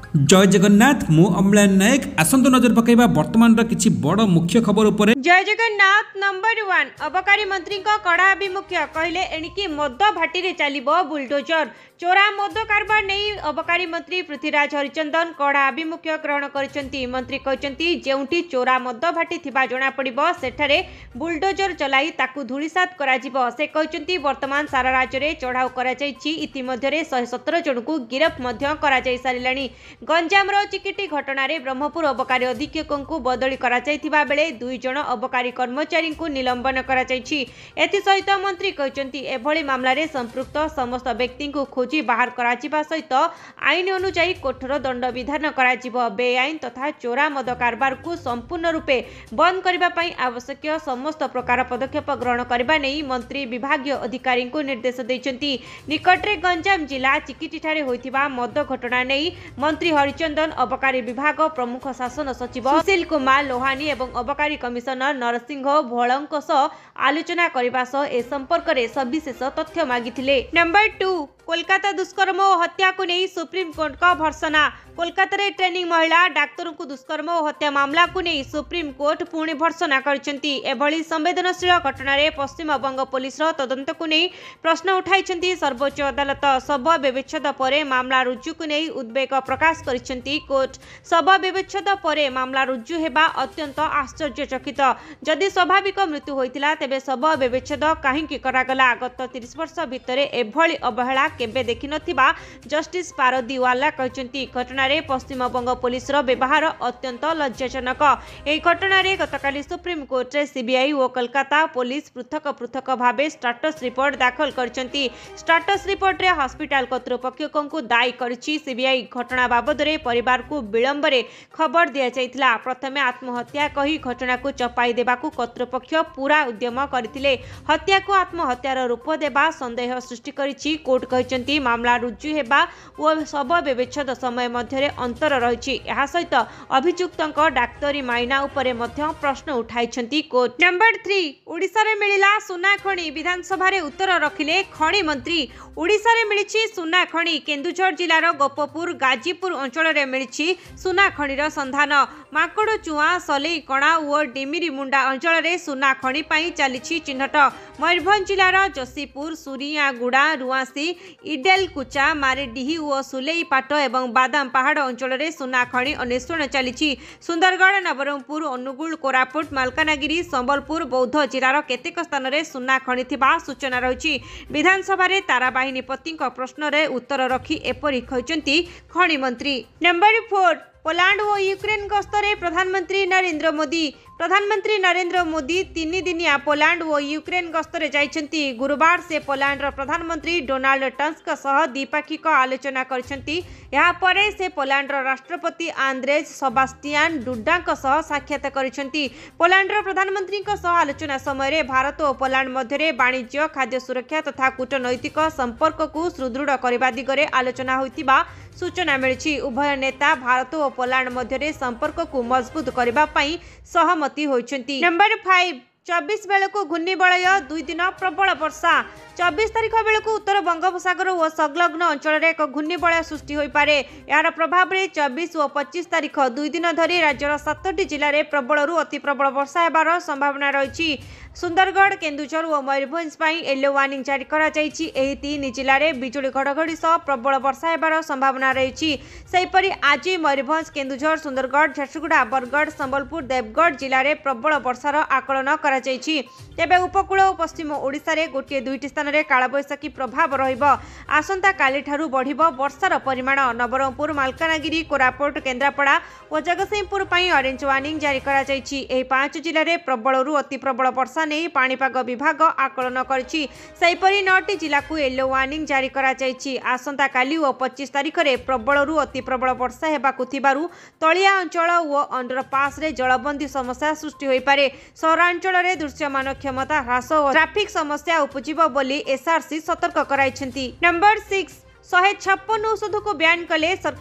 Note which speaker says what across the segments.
Speaker 1: जय जगन्नाथ मु अम्लान नायक आसंत नजर पकईबा वर्तमान किछि बड़ मुख्य खबर उपरे।
Speaker 2: जय जगन्नाथ नंबर 1 अबकारी मंत्री कड़ा आभिमुख्य कहले एणिकी मद भाटी रे चलिबो बुलडोजर। चोरा मद कारबार नहीं अबकारी मंत्री पृथ्वीराज हरिचंदन कड़ा आभिमुख्य ग्रहण करिसेंती। मंत्री कहचंती जेउठी चोरा मद भाटी थिबा जणा पड़िबो सेठारे बुलडोजर चलाई ताकू धूलिसात कराजिबो। से कहचंती वर्तमान सारा राज्य रे चढ़ाऊ करा जायछि। इति मध्यरे 117 जन को गिरफ मध्य करा जाय सारिलाणी। गंजाम चिकिटी घटना रे ब्रह्मपुर अबकारी अधीक्षक को बदली करा जायथिबा बेले 2 जन अबकारी कर्मचारी को निलंबन करा जायछि। एथि सहित मंत्री कहचंती एभली मामला रे संपृक्त समस्त व्यक्ति को खोजी बाहर करा जिबा सहित आईन अनुसार कठोर दंड विधान करा जिवो। बेआईन तथा चोरा मद कारबार को संपूर्ण रूपे बंद करबा पई आवश्यक समस्त प्रकार पदक्षेप ग्रहण करबा नै मंत्री विभागीय अधिकारी को निर्देश दैछंती। निकटरे गंजाम जिला चिकिटी ठारे होइतिबा मद घटना नै मंत्री हरिचंदन अबकारी विभाग प्रमुख शासन सचिव सुशील कुमार लोहानी एवं अबकारी कमिशनर नरसिंह भोलंक आलोचना करने सह ए संपर्क में सविशेष तथ्य मागिथिले। नंबर 2 कोलकाता दुष्कर्म और हत्या को नहीं सुप्रीम कोर्ट का भर्सना। कोलकाता रे ट्रेनिंग महिला डाक्तरों को दुष्कर्म और हत्या मामला को नहीं सुप्रीम कोर्ट पुणी भर्सना करछंती। एभली संवेदनशील घटना रे पश्चिम बंग पुलिस रो तदंत को नहीं प्रश्न उठाइछंती। सर्वोच्च अदालत शव व्यवच्छेद परे मामला रुजु को नहीं उद्वेग प्रकाश करछंती। कोर्ट शव व्यवच्छेद परे मामला रुजु हेबा अत्यंत आश्चर्यचकित। जदि स्वाभाविक मृत्यु होइतिला तेबे शव व्यवच्छेद काहेकि करागला। गत 30 वर्ष भितरे एभली अवहेला केबे देखि नथिबा जस्टिस पारदीवाला कहचंती। घटना रे पश्चिम बंग पुलिस रो व्यवहार अत्यंत लज्जाजनक। एही घटना रे गतकाली सुप्रीम कोर्ट रे सीबीआई और कोलकाता पुलिस पृथक पृथक भाबे स्टेटस रिपोर्ट दाखल करचंती। स्टेटस रिपोर्ट रे हॉस्पिटल कर्तृपक्ष को दायी करछि सीबीआई। घटना बाबद रे परिवार को विलंब रे खबर दिया जायतिला। प्रथमे आत्महत्या कही घटना को चपाई देबाकू कर्तृपक्ष पूरा उद्यम करथिले। हत्या को आत्महत्यार रूप देबा संदेह सृष्टि करिछि। कोर्ट कहचंती मामला रुजु हेबा और शव व्यवच्छेद समय मध्यरे अंतर रहिछि। एहा सहित अभियुक्तक डाक्तरी माइना उपरे मध्य प्रश्न उठाइछंती कोर्ट। नंबर 3 ओडिसा रे मिलिला सुना खणी। विधानसभा रे उत्तर रखिले खणी मंत्री। ओडिसा रे मिलिछि सुना खणी। केन्दुझर जिलार गोपपुर गाजीपुर अंचल रे मिलिछि सुना खणीर संधान। माकड़ चुआ सलेई कणा और डिमिरी मुंडा अंचल रे सुना खणी पई चलिछि चिन्हट। मयूरभंज जिलार जसीपुर सुरियागुड़ा रुआसी इडेल कुचा मारेडीही और सुलेई पाट एवं बादाम पहाड़ अंचल रे सुना खणी अन्वेषण चलिछि। सुंदरगढ़ नवरंगपुर अनुगुल कोरापुट मालकानगिरी संबलपुर बौद्ध जिलार केतेक स्थान रे सुना खणी थिबा सूचना रहिछि। विधानसभा रे ताराबाहिनी पति प्रश्न रे उत्तर रखी एपरि कहचंती खणी मंत्री। नंबर 4 पोलैंड और यूक्रेन गस्तरे प्रधानमंत्री नरेंद्र मोदी। प्रधानमंत्री नरेंद्र मोदी 3 दिनिया पोलैंड और यूक्रेन गस्तरे जाइछंती। गुरुवार से पोलैंड प्रधानमंत्री डोनाल्ड टस्क सह द्विपाक्षिक आलोचना करछंती। यहाँ परे से पोलैंड राष्ट्रपति आंद्रेज सेबास्टियान डुडाक सह साक्षात करछंती। पोलैंड प्रधानमंत्री सह आलोचना समय रे भारत और पोलैंड मध्यरे वाणिज्य खाद्य सुरक्षा तथा कूटनैतिक संपर्क को सुदृढ़ करबा दिगरे आलोचना होइतिबा सूचना मिली। उभय नेता भारत और पोलैंड मध्यरे संपर्क को मजबूत करबा पई सहमति होइछंती। नंबर 5 24 बेलू घूर्णिबलय 2 दिन प्रबल वर्षा। 24 तारिख बेलू उत्तर बंगोपसागर और संलग्न अंचल रे एक घूर्णिबलय सृष्टि होई पारे। यार प्रभाव रे 24 और 25 तारिख 2 दिन धरी राज्यर 7टी जिले में प्रबल अति प्रबल वर्षा हेबार संभावना रही। सुंदरगढ़ केन्दुझर और मयूरभंज येलो वार्निंग जारी करा जायछि। एही 3 जिले में बिजुली घड़घड़ी सह प्रबल वर्षा हेबार संभावना रही। सेहीपरि आज मयूरभंज केन्दुझर सुंदरगढ़ झारसुगुड़ा बरगढ़ संबलपुर देवगढ़ जिले में प्रबल वर्षार आकलन करा जायछि। तेबे उपकूल और पश्चिम ओडिशा रे गोटे 2टी स्थान रे कालबैशाखी प्रभाव रहिबो। आसंता काली ठारू बढ़िबो वर्षार परिमाण। नवरंगपुर मालकानगिरी कोरापुट केन्द्रापड़ा और जगतसिंहपुर पई ऑरेंज वार्निंग जारी करा जायछि। एही 5 जिले में प्रबलरू अति प्रबल वर्षा नहीं पाणीपाग विभाग आकलन करिछि। सेहीपरि 9टी जिला को येलो वार्निंग जारी करा जायछि। आसंता काली और 25 तारिख रे प्रबलरू अति प्रबल वर्षा हेबाकु थिबारु तलिया अंचल और अंडरपास रे जलबंदी समस्या सृष्टि होई पारे। सहरांचल रे दृश्यमान क्षमता ह्रास और ट्रैफिक समस्या उपजिबो बोली एसआरसी सतर्क कराइछंती। नंबर 6 156 औषध को बैन कले सरकार।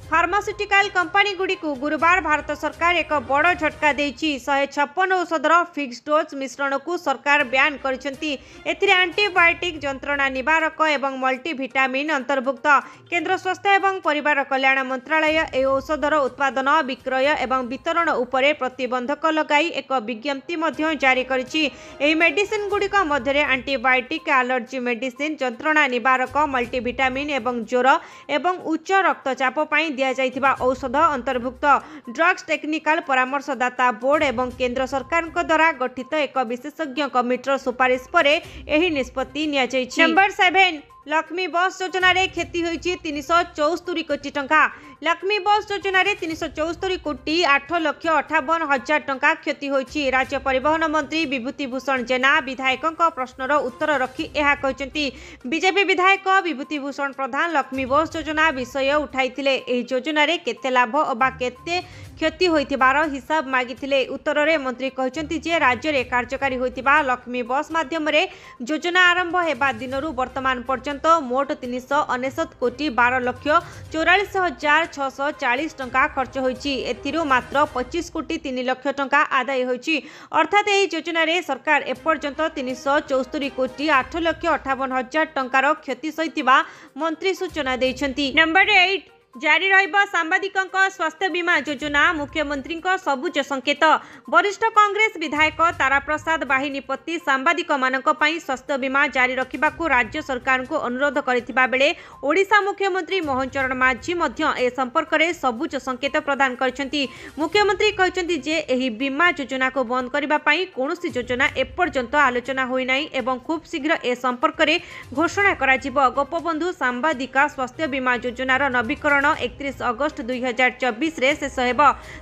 Speaker 2: फार्मास्यूटिकल कंपनी गुड़िकु गुरुवार भारत सरकार एक बड़ झटका देछि। 156 औषधर फिक्स डोज मिश्रण को सरकार ब्यान करिसेंती। एथिरे एंटीबायोटिक, जंत्रणा निवारक एवं मल्टीविटामिन अंतर्भुक्त। केंद्र स्वास्थ्य एवं परिवार कल्याण मंत्रालय ए औषधर उत्पादन, विक्रय एवं वितरण उपरे प्रतिबंधक लगाई एक विज्ञप्ति मध्य जारी करिछि। एही मेडिसिन गुड़िक मध्य एंटीबायोटिक, एलर्जी मेडिसिन, जंत्रणा निवारक, मल्टीविटामिन एवं ज्वर एवं उच्च रक्तचाप पई दिया जाइथिबा औषध अंतर्भुक्त। ड्रग्स टेक्निकल परामर्शदाता बोर्ड एवं केंद्र सरकार द्वारा गठित एक विशेषज्ञ कमिटर सुपारिश पर एही निष्पत्ति निया जाइछि। नंबर 7 लक्ष्मी बस योजना रे क्षति होइछि 374 कोटी टंका। लक्ष्मी बस योजना रे 374 कोटी 8,58,000 टंका क्षति होइछि। राज्य परिवहन मंत्री विभूति भूषण जेना विधायकों प्रश्नर उत्तर रखी यह कहते। बीजेपी विधायक विभूति भूषण प्रधान लक्ष्मी बस योजना विषय उठाइथिले। एही योजना रे केते लाभ अबा केते क्षति होइथिबार हिसाब मागिथिले। उत्तर रे मंत्री कहचंती जे राज्य रे कार्यकारी होइथिबा लक्ष्मी बस माध्यम रे योजना आरंभ हेबा दिनरु वर्तमान पर्यंत मोट 399 कोटी 12,44,640 टंका खर्च होइछि। एथिरु मात्र 25 कोटी 3 लाख टंका आदाय होइछि। अर्थात एही योजना रे सरकार एपर्यंत 374 कोटी 8,58,000 टंकार क्षति सहितबा मंत्री सूचना दैछंती। नंबर 8 जारी रहिबा सांबादिकଙ୍କ स्वास्थ्य बीमा योजना। मुख्यमंत्री सबुज संकेत। वरिष्ठ कांग्रेस विधायक तारा प्रसाद बाहिनीपति सांबादिक मानक पई स्वास्थ्य बीमा जारी रखिबाकू राज्य सरकार को अनुरोध करथिबा बेले ओडिशा मुख्यमंत्री मोहन चरण माझी मध्य ए संपर्क रे सबुज संकेत प्रदान करछंती। मुख्यमंत्री कहछंती जे एही बीमा योजना को बंद करिबा पई कोनोसी योजना एपर्यंत आलोचना होई नाही एवं खूब शीघ्र ए संपर्क रे घोषणा कराजिबो। गोपबंधु सांबादिका स्वास्थ्य बीमा योजनार नवीकरण 31 अगस्त 2024 रे शेष हेब।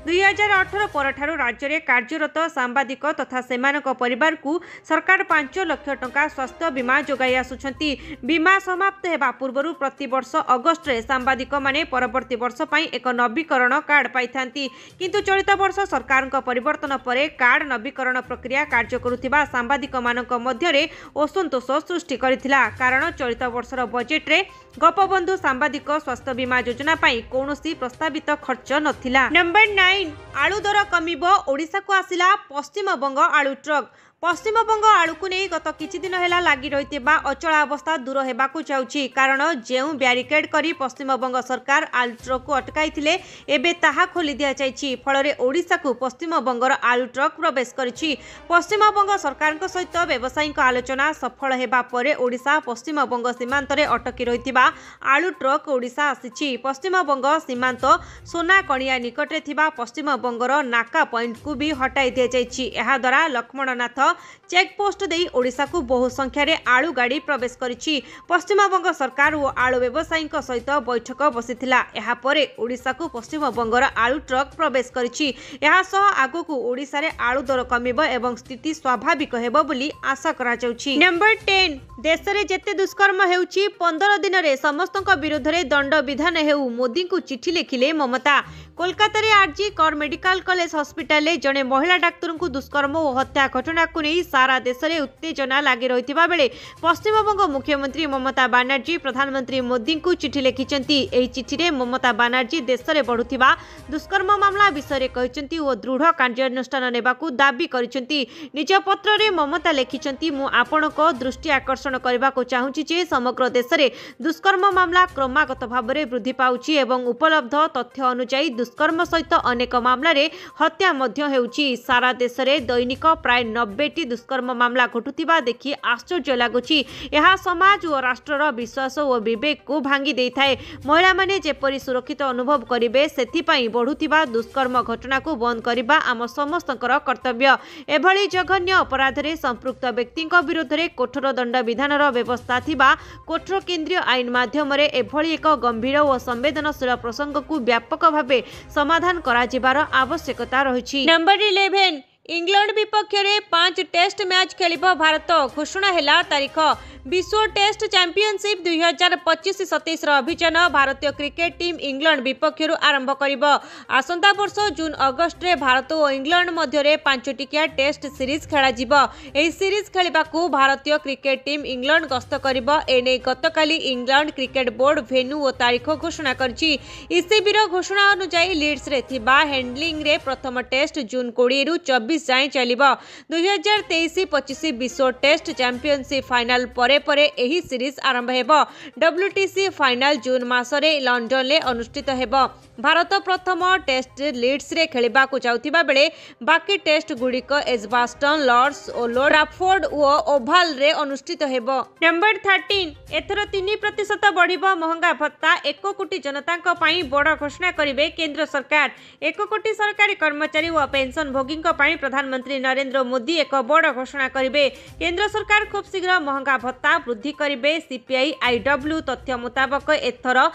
Speaker 2: 2018 परठारु राज्य रे कार्यरत सांबादिक तथा सेमानक परिवार को सरकार 5 लाख टंका स्वास्थ्य बीमा जोगाई आसुछंती। बीमा समाप्त हेबा पूर्वरु प्रति वर्ष अगस्त रे सांबादिक माने परवर्ती वर्ष पई एक नवीकरण कार्ड पाइथांती। किंतु चलित वर्ष सरकार परिवर्तन परे कार्ड नवीकरण प्रक्रिया कार्य करुथिबा सांबादिक मानक मध्य रे असंतोष सृष्टि करिथिला। कारण चलित वर्षर बजेट रे गोपबंधु सांबादिक स्वास्थ्य बीमा योजना पाई कौनसी प्रस्तावित खर्च नथिला। नंबर 9 आलू दर कमिबो। ओडिशा को आसिला पश्चिम बंग आलू ट्रक। पश्चिम बंग आलू को नहीं गत किछि दिन हेला लागी रहितेबा अचला अवस्था दूर हेबाकू जाउछि। कारण जेउ ब्यारिकेड करी पश्चिम बंग सरकार आलू ट्रक को अटकाइथिले एबे ताहा खोली दिया जाइछि। फଳରେ ओडिशा को पश्चिम बंगर आलू ट्रक प्रवेश करिछि। पश्चिम बंग सरकार को सहित व्यवसायिक आलोचना सफल हेबा परे ओडिशा पश्चिम बंग सीमांत रे अटकी रहितिबा आलू ट्रक ओडिशा आसिछि। पश्चिम बंग सीमांत सोना कणिया निकट रे थिबा पश्चिम बंगर नाका पॉइंट को भी हटाई दिया जाइछि। एहा द्वारा लक्ष्मणनाथ चेकपोस्ट देई ओडिशा को बहु संख्या रे आलू गाड़ी प्रवेश करिछि। पश्चिम बंग सरकार और आलू व्यवसायीक सहित बैठक बसिथिला। एहा परे ओडिशा को पश्चिम बंगर आलू ट्रक प्रवेश करिछि। एहा सह आगो ओडिशा रे आलू दर कमिबो एवं स्थिति स्वाभाविक हेबो बोली आशा करा जाउछि। नंबर 10 देश रे जेते दुष्कर्म हेउछि 15 दिन रे समस्तक विरोध रे दंड विधान हेउ मोदी को चिठी लिखिले ममता। कोलकाता रे आरजी कर मेडिकल कॉलेज हॉस्पिटल रे जने महिला डाक्टर को दुष्कर्म और हत्या घटना को नहीं सारा देश में उत्तेजना लगी रही बेले पश्चिमबंग मुख्यमंत्री ममता बनर्जी प्रधानमंत्री मोदी को चिठी लिखिंट। चिठी रे ममता बनर्जी देश में बढ़ुवा दुष्कर्म मामला विषय कहते और दृढ़ कार्यानुष्ठान नेबाकू दाबी करिसेंती। निज पत्र रे ममता लिखिंट मु आपणक दृष्टि आकर्षण करने को चाहूँगी जे समग्र देश में दुष्कर्म मामला क्रमागत भाव में वृद्धि पाउछि एवं उपलब्ध तथ्य अनुसार दुष्कर्म सहित अनेक मामला रे हत्या मध्य हेउछि। सारा देश में दैनिक प्राय 90टी दुष्कर्म मामला घटुथिबा देखि आश्चर्य लागुछि। यह समाज और राष्ट्रर विश्वास और विवेक को भांगी देइथाय। महिला माने जेपरि सुरक्षित अनुभव करिवे सेथिपाई बढ़ुथिबा दुष्कर्म घटना को बंद करिबा आम समस्तकर कर्तव्य। एभली जघन्य अपराध रे संपृक्त व्यक्ति विरोध में कठोर दंड विधानर व्यवस्था थिबा कठोर केंद्रीय आईन माध्यम रे एभली एक गंभीर और संवेदनशील प्रसंग को व्यापक भावे समाधान करा जिबार आवश्यकता रहिछि। नंबर 11 इंग्लैंड विपक्ष में 5 टेस्ट मैच खेलिब भारत। घोषणा हेला तारीख। विश्व टेस्ट चैंपियनशिप 2025-27 अभियान भारतीय क्रिकेट टीम इंग्लैंड विपक्ष आरंभ कर आसंता वर्ष जून अगस्ट रे भारत और इंग्लैंड मध्य 5 टिकिया टेस्ट सीरीज खेल सीरीज खेलने भारतीय क्रिकेट टीम इंग्लैंड गस्त कर गतकाली इंग्लैंड क्रिकेट बोर्ड भेन्यू और तारीख घोषणा करसीबीर घोषणा अनुसार लीड्स रे थिबा हैंडलिंग रे प्रथम टेस्ट जून 20 रु 24 जाए चलिबो 2023-25 विश्व टेस्ट चैंपियनशिप फाइनल परे एही सीरीज आरंभ हेबो। WTC फाइनल जून मासरे लंडन ले अनुष्ठित हेबो। भारत प्रथम टेस्ट लीड्स रे खेलिबा को चाउथिबा बेले बाकी टेस्ट गुड़िक एजबास्टन लॉर्ड्स ओल्ड ट्राफोर्ड और ओभाल रे अनुष्ठित हेबो। नंबर 13 एथर 3% बढ़िबो महंगा भत्ता 1 कोटी जनता पई बड़ घोषणा करिवे केंद्र सरकार। 1 कोटी सरकारी कर्मचारी और पेंशन भोगी पई प्रधानमंत्री नरेंद्र मोदी एक बड़ घोषणा करिवे। केंद्र सरकार खूब शीघ्र महंगा भत्ता वृद्धि करिवे। CPI IW तथ्य मुताबक एथर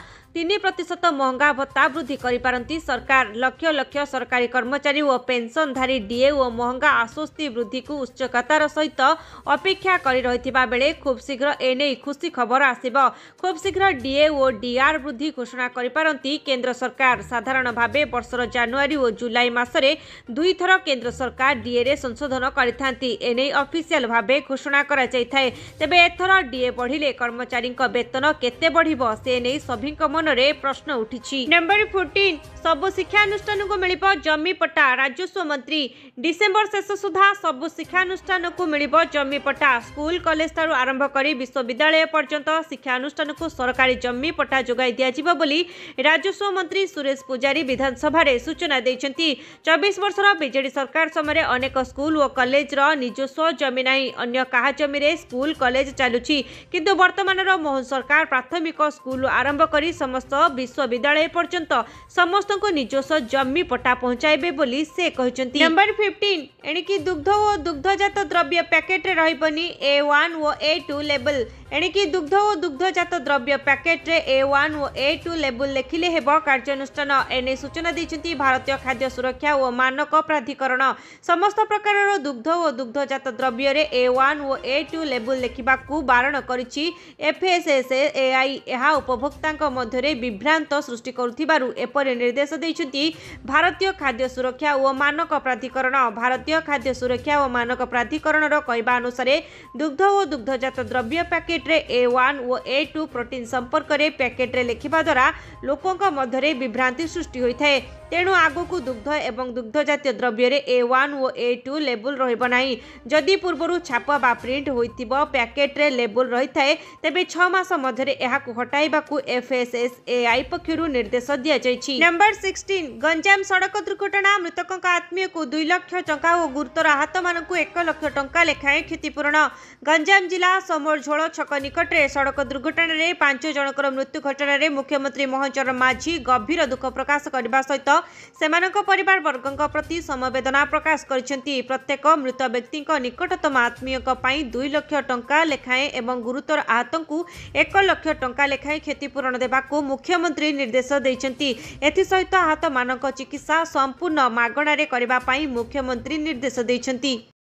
Speaker 2: 3% महंगा भत्ता वृद्धि करिपारंती सरकार। लक्ष लक्ष सरकारी कर्मचारी और पेंशनधारी डीए और महंगा आश्वस्ति वृद्धि को उच्चकतार सहित अपेक्षा करि रहिथिबा बेले खूब शीघ्र एने खुशी खबर आसिबो। खूब शीघ्र डीए और डीआर वृद्धि घोषणा करिपारंती केंद्र सरकार। साधारण भावे वर्षर जनवरी और जुलाई मासरे 2 थर केंद्र सरकार डीए रे संशोधन करिथांती। एने ऑफिशियल भावे घोषणा करा जायथाय। तेबे एथर डीए बढ़िले कर्मचारी वेतन केते बढ़िबो से नै सभी मनरे प्रश्न उठिछि। नंबर 14 सबु शिक्षानुष्ठान को मिलिबो जमी पट्टा। राजस्व मंत्री डिसेंबर शेष सुधा सबु शिक्षानुष्ठान को मिलिबो जमी पट्टा। स्कूल कॉलेज तारु आरंभ करी विश्वविद्यालय पर्यंत शिक्षानुष्ठान को सरकारी जमी पट्टा जोगाई दिया जिवो बोली राजस्व मंत्री सुरेश पुजारी विधानसभा रे सूचना दैछंती। 24 वर्षर बीजेडी सरकार समय अनेक स्कूल और कॉलेज रो निजस्व जमी नाही, अन्य काहा जमी रे स्कूल कॉलेज चालुछि। किंतु वर्तमान रो मोहन सरकार प्राथमिक स्कूल आरंभ करी समस्त विश्वविद्यालय पर्यंत समस्त को निजस्व जमी पट्टा पहुंचाइबे बोली से कहचंती। नंबर 15 एणिकी दुग्ध और दुग्धजात द्रव्य पैकेट रे रहिबनी A1 और A2 लेबल। एणिकी दुग्ध और दुग्धजात द्रव्य पैकेट रे A1 और A2 लेबल लेखिले हेबो कार्यानुष्ठान। एने सूचना दैछंती भारतीय खाद्य सुरक्षा और मानक प्राधिकरण। समस्त प्रकार दुग्ध और दुग्धजात द्रव्य रे A1 और A2 लेबल लेखिबाकू बारण करिछि FSSAI। एहा उपभोक्तांक मध्यरे विभ्रांत सृष्टि करुथिबारु एपरि निर्देश दैछंती भारतीय खाद्य सुरक्षा और मानक प्राधिकरण। भारतीय खाद्य सुरक्षा और मानक प्राधिकरण रो कहबा अनुसार दुग्ध और दुग्धजात द्रव्य पैकेट रे A1 और A2 प्रोटीन संपर्क रे पैकेट रे लेखिबा द्वारा लोकंक मध्यरे विभ्रांति सृष्टि होइथाय। तेणु आगकू दुग्ध एवं दुग्धजातीय द्रव्य रे A1 और A2 लेबल रहिबो नाही। जदि पूर्वरु छाप बा प्रिंट होइतिबो पैकेट रे लेबल रहिथाय तेबे 6 मास मध्यरे एहाकू हटाइबाकू FSSAI पक्षरु निर्देश दिया जायछि। नंबर 16 गंजाम सड़क दुर्घटना मृतकक आत्मीय को 2 लाख टंका और गुरुतर आहत मानकू 1 लाख टंका लेखाएं क्षतिपूरण। गंजाम जिला समरझोल छक निकट रे सड़क दुर्घटना रे 5 जनकर मृत्यु घटना रे मुख्यमंत्री मोहन चरण माझी गंभीर दुख प्रकाश करबा सहित सेमानक परिवार वर्गक प्रति समवेदना प्रकाश करिसेंती। प्रत्येक मृत व्यक्ति निकटतम आत्मीयक पई 2 लाख टंका लेखाएं एवं गुरुतर आहतंकु 1 लाख टंका लेखाएं क्षतिपूरण देबाकू मुख्यमंत्री निर्देश दैछंती। एथि सहित आहत मानक चिकित्सा संपूर्ण मागणारे करबा पई मुख्यमंत्री निर्देश दैछंती।